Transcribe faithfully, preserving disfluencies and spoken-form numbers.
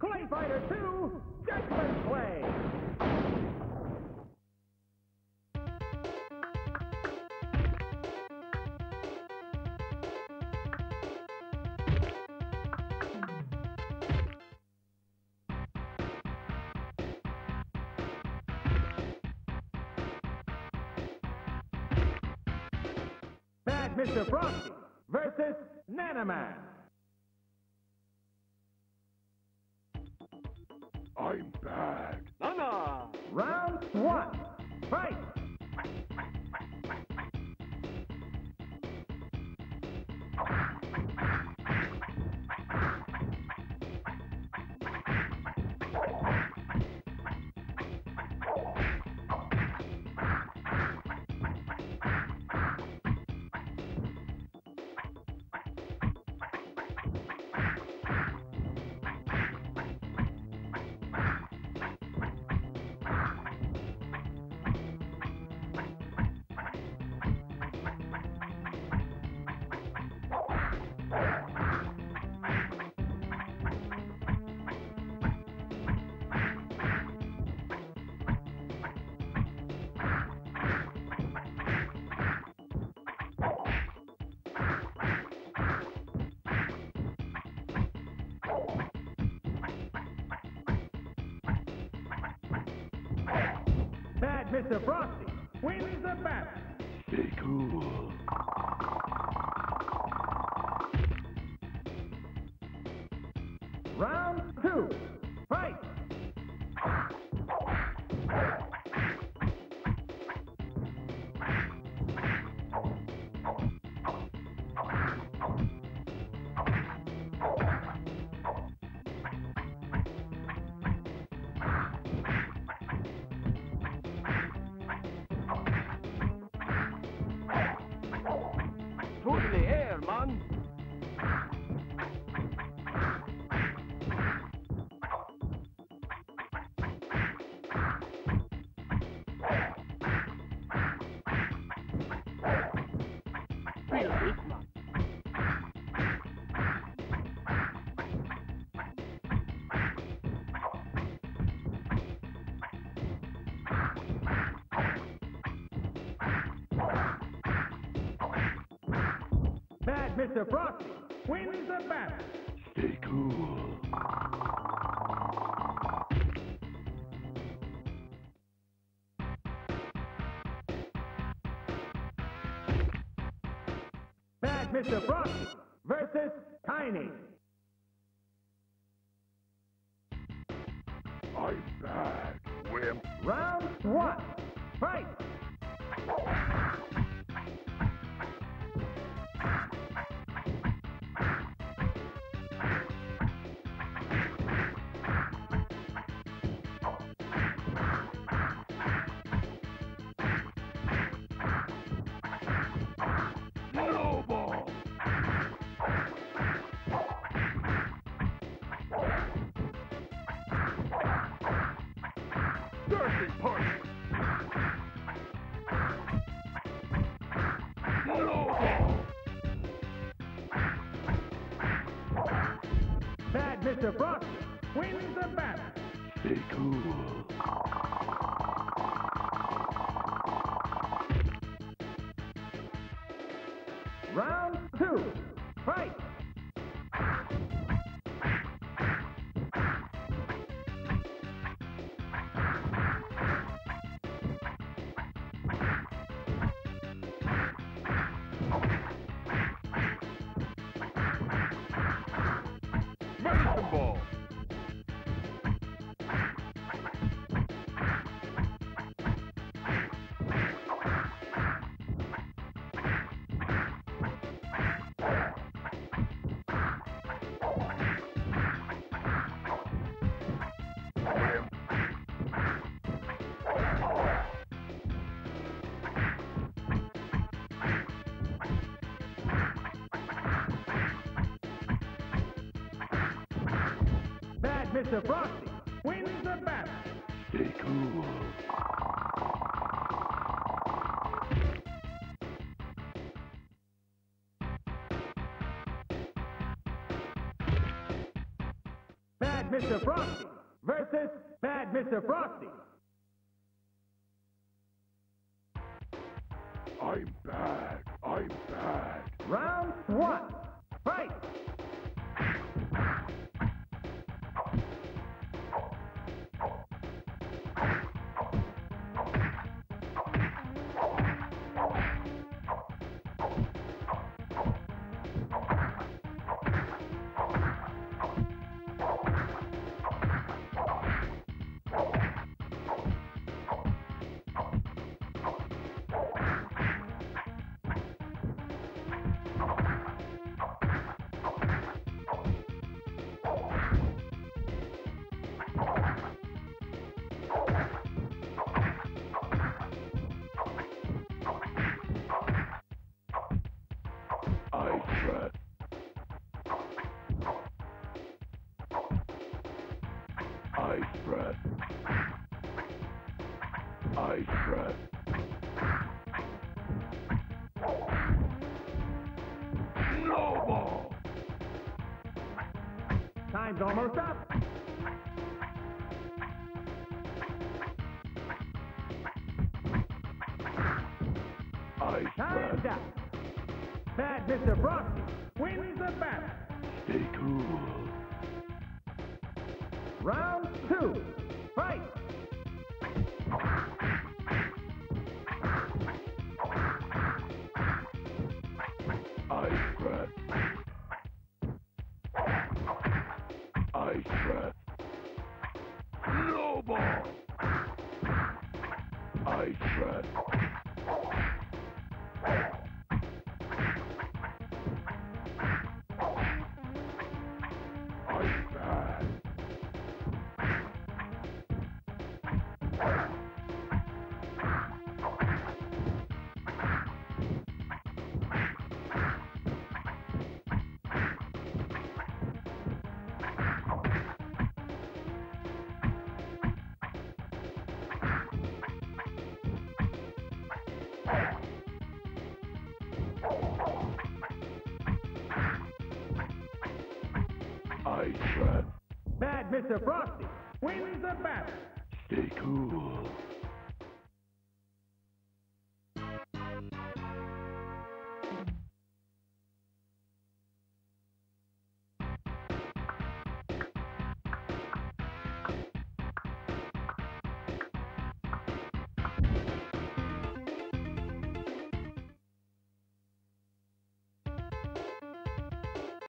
Clay Fighter two, Judgment Play! Bad Mister Frosty versus Nanoman. I'm bad. Nana! Round one, fight! Bad Mister Frosty wins the battle. Stay cool. Round two, fight! Through the air, man! Feel it, man. Bad Mister Frosty wins the battle. Stay cool. Bad Mister Frosty versus Tiny. I'm bad. Wimp. Round one, fight! No ball. Dirty punch. No ball. Bad Mister Frosty wins the battle. Stay cool. Round two, fight! Medicine ball. Bad Mister Frosty wins the battle. Stay cool. Bad Bad Mister Frosty versus Bad Mister Frosty. I'm bad. I'm bad. Round one. Fight! I fret. I fret. I fret. Snowball! Time's almost up. I Time's fret. up. Bad Mister Frosty wins the battle. Stay cool. Round two. Fight! I fret. I fret. Snowball! I fret. I'm bad. I fret. Bad Mister Frosty wins the battle. Stay cool.